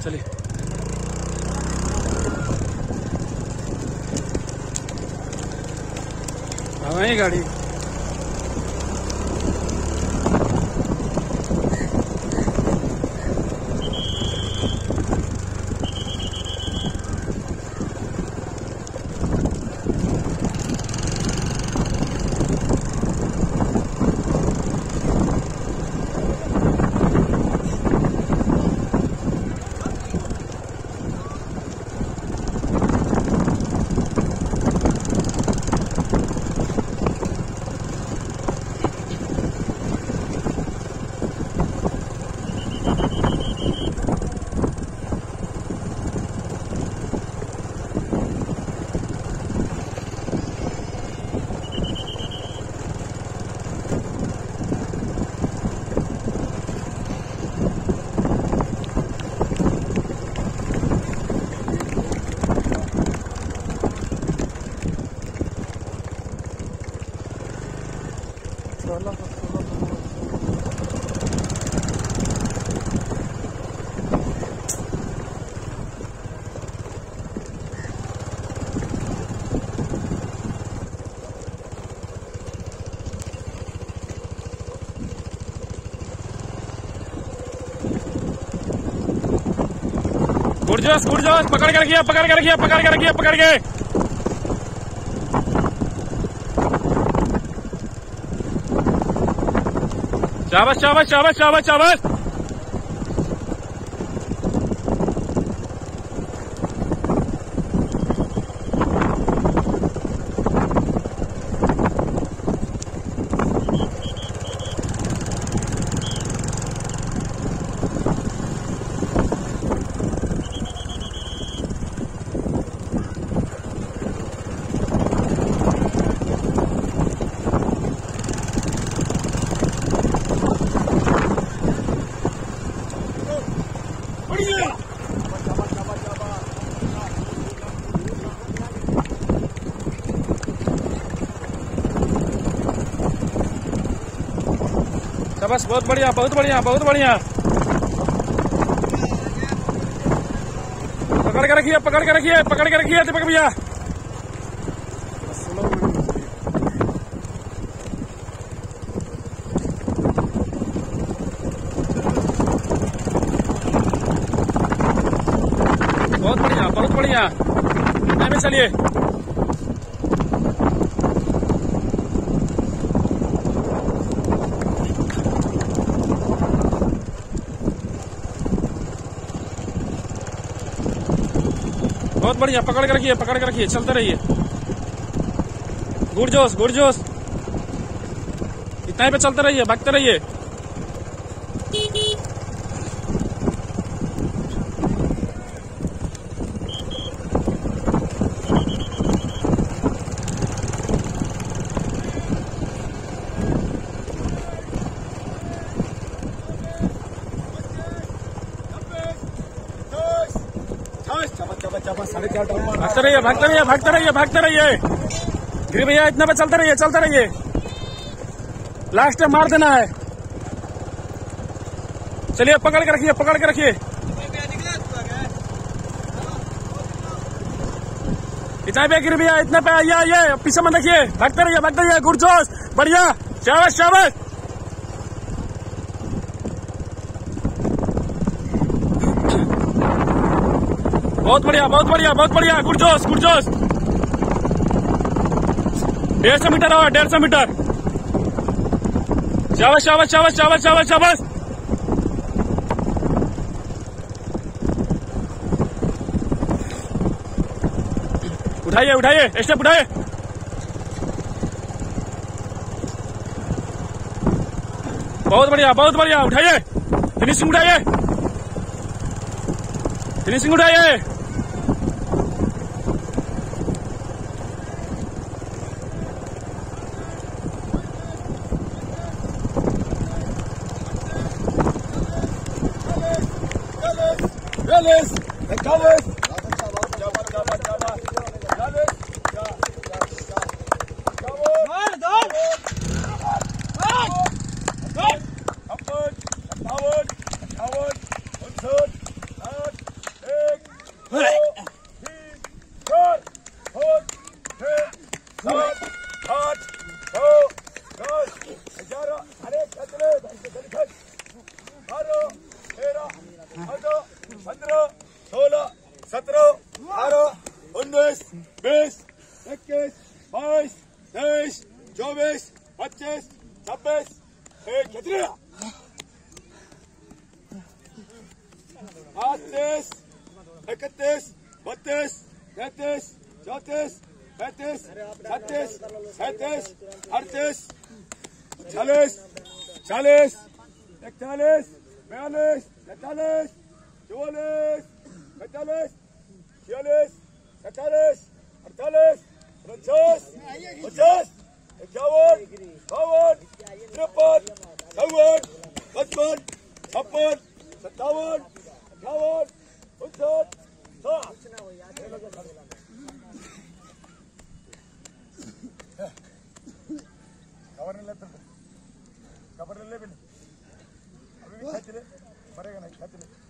चलिए। हमारी गाड़ी गुड़जोश पकड़ के रखिए, पकड़ के रखिए, पकड़ के रखिए, पकड़ के। शाबाश शाबाश शाबाश शाबाश शाबाश। बस बहुत बढ़िया, बहुत बढ़िया, बहुत बढ़िया। पकड़ के रखिए, पकड़ के रखिए, पकड़ के रखिए दीपक भैया। बहुत बढ़िया, बहुत बढ़िया। कितने में चलिए। बहुत बढ़िया, पकड़ के रखिए, पकड़ के रखिए, चलते रहिए। गुड़जोश गुड़जोश, इतना ही पे चलते रहिए, भागते रहिए। भागते रहिए, भागते रहिए, भागते रहिए, भागते रहिए। गिरी भैया इतना पे चलते रहिए, चलते रहिए। लास्ट में मार देना है। चलिए पकड़ के रखिए, पकड़ के रखिए। इतना पे गिरी भैया, इतना पे आइए, पीछे मत देखिए, भागते रहिए, भागते रहिए। गुड़जोश, बढ़िया, शाबाश शाबाश। बहुत बढ़िया, बहुत बढ़िया, बहुत बढ़िया। गुड़जोश गुड़जोश। 150 मीटर और 150 मीटर। शाबाश शाबाश शाबाश शाबाश शाबाश शाबाश। उठाइए उठाइए, स्टेप उठाइए। बहुत बढ़िया, बहुत बढ़िया, उठाइए। फिनिशिंग उठाइए, फिनिशिंग उठाइए। 21, 23, 24, 25, 26, कितने 28, 31, 32, 33, 34, 35, 36, 37, 38, 40, 40, 41, 42, 43, 44, 45, 46, 47, 48, 49, 50, 51, 52, 53, 54, 55, 56, 57, 58, 59, 60. कवर ले बिल अभी भी खेच ले मरेगा नहीं खेच ले